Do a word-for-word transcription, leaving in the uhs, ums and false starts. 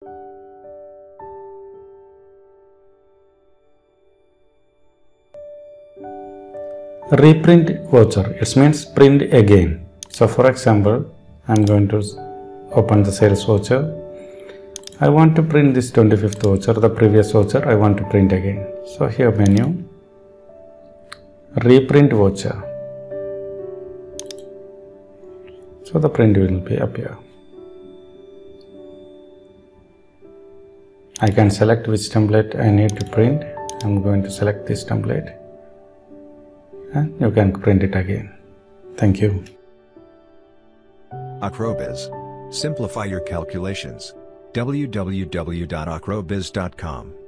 Reprint voucher, it means print again. So for example, I'm going to open the sales voucher. I want to print this twenty-fifth voucher, the previous voucher I want to print again. So here menu, reprint voucher. So the print will be appear. I can select which template I need to print. I'm going to select this template and you can print it again. Thank you. AccroBIZ. Simplify your calculations. w w w dot accrobiz dot com